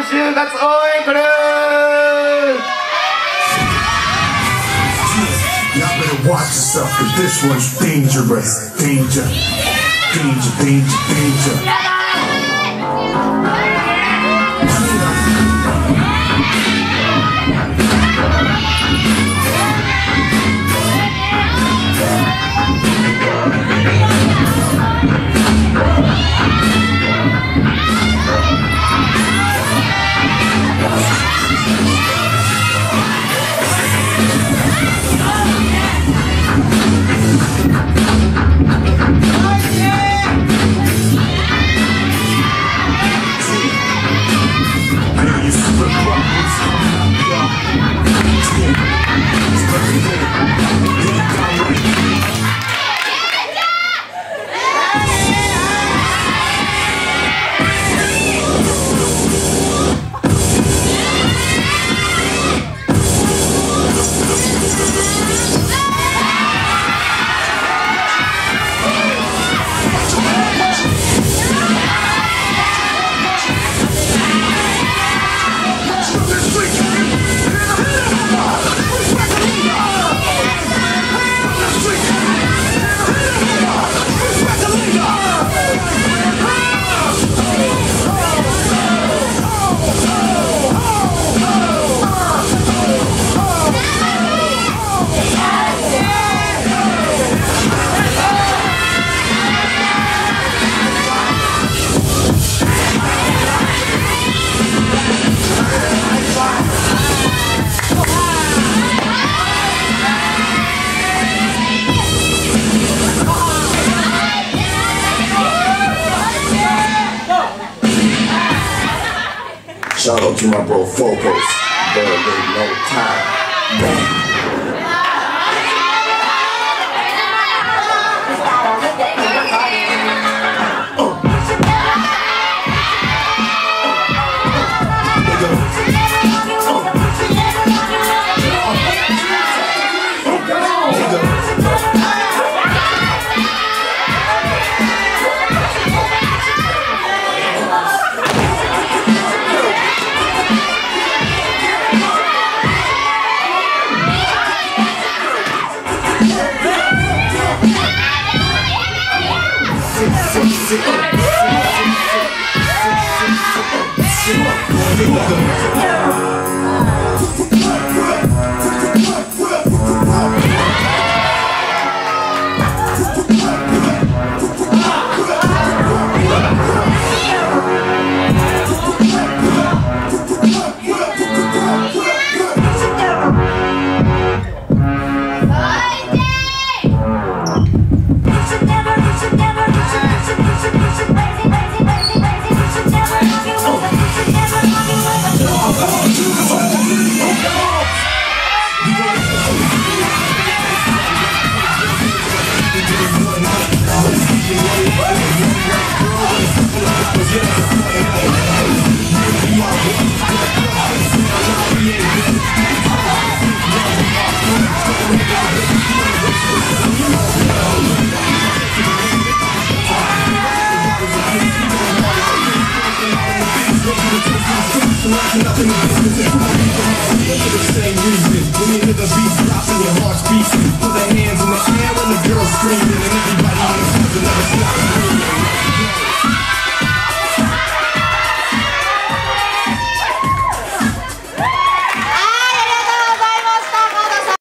就活応援クルー Y'all better watch yourself, cause this one's dangerous. Danger, danger, danger, danger. Shout out to my bro Focus, there ain't no time. Bang. Nothing for the same reason. When you hear the beat dropping, your heart's beating. Put the hands in the air when the girl's screaming, and everybody in the house will never stop screaming.